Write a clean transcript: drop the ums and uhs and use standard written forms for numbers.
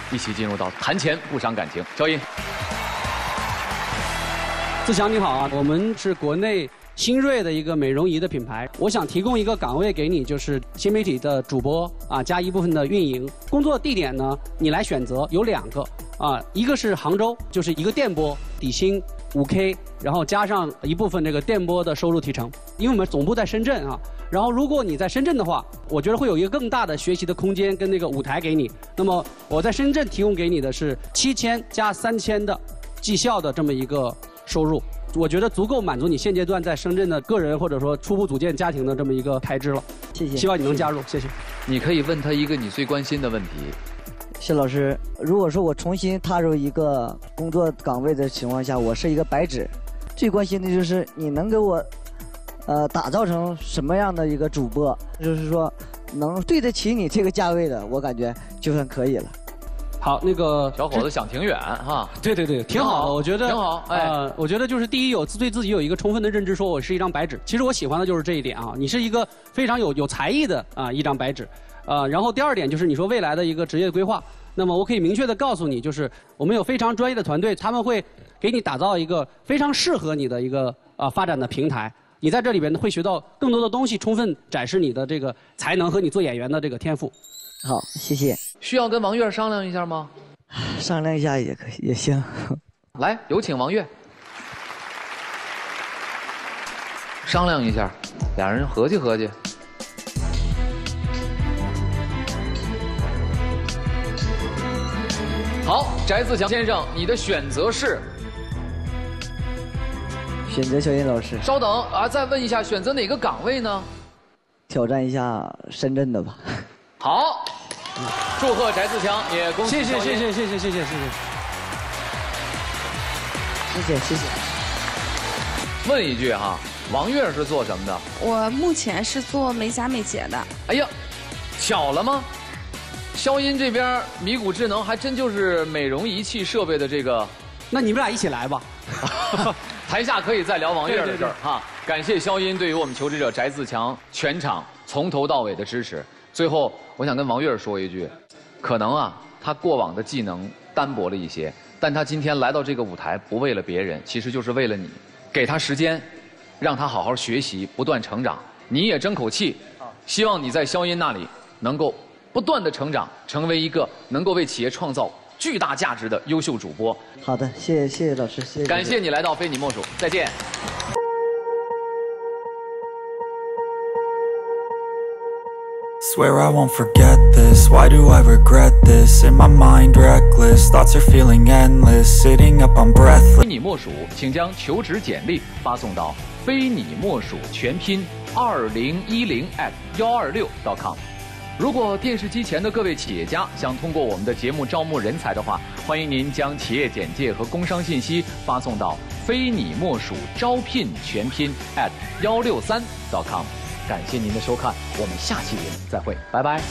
一起进入到谈钱不伤感情。肖音， 自强你好啊，我们是国内新锐的一个美容仪的品牌，我想提供一个岗位给你，就是新媒体的主播啊，加一部分的运营。工作地点呢，你来选择有2个啊，一个是杭州，就是一个电波，底薪5K， 然后加上一部分这个电波的收入提成。因为我们总部在深圳啊，然后如果你在深圳的话，我觉得会有一个更大的学习的空间跟那个舞台给你。那么我在深圳提供给你的是7000加3000的绩效的这么一个收入。我觉得足够满足你现阶段在深圳的个人或者说初步组建家庭的这么一个开支了。 谢谢， 希望你能加入，谢谢。 你可以问他一个你最关心的问题。 谢老师，如果说我重新踏入一个工作岗位的情况下，我是一个白纸，最关心的就是你能给我，打造成什么样的一个主播，就是说能对得起你这个价位的，我感觉就算可以了。 好，那个小伙子想挺远哈。 对对对，挺好的，我觉得挺好。 我觉得就是第一对自己有一个充分的认知，说我是一张白纸。其实我喜欢的就是这一点啊，你是一个非常有才艺的一张白纸。然后第2点就是你说未来的一个职业规划，那么我可以明确的告诉你，就是我们有非常专业的团队，他们会给你打造一个非常适合你的一个发展的平台。你在这里边会学到更多的东西，充分展示你的这个才能和你做演员的这个天赋。 好，谢谢。 需要跟王悦商量一下吗？ 商量一下也可以，也行。 来，有请王悦。商量一下，俩人合计合计。好，翟自强先生，你的选择是？ 选择小音老师。 稍等啊，再问一下，选择哪个岗位呢？ 挑战一下深圳的吧。 好，祝贺翟自强，也恭喜。 谢谢。 问一句哈，王悦是做什么的？ 我目前是做美甲美睫的。哎呀， 巧了吗？肖音这边米谷智能还真就是美容仪器设备的这个。 那你们俩一起来吧。 台下可以再聊王悦的事儿哈。感谢肖音对于我们求职者翟自强全场从头到尾的支持。最后，我想跟王悦说一句，可能啊，他过往的技能单薄了一些，但他今天来到这个舞台，不为了别人，其实就是为了你。给他时间，让他好好学习，不断成长。你也争口气，希望你在肖音那里能够不断的成长，成为一个能够为企业创造巨大价值的优秀主播。 好的，谢谢老师，谢谢。 感谢你来到非你莫属，再见。 Swear I won't forget this, why do I regret this? In my mind reckless, thoughts are feeling endless, sitting up on breath. 非你莫属，请将求职简历发送到非你莫属全拼2010@126.com。如果电视机前的各位企业家想通过我们的节目招募人才的话，欢迎您将企业简介和工商信息发送到非你莫属招聘全拼@163.com。感谢您的收看，我们下期节目再会，拜拜。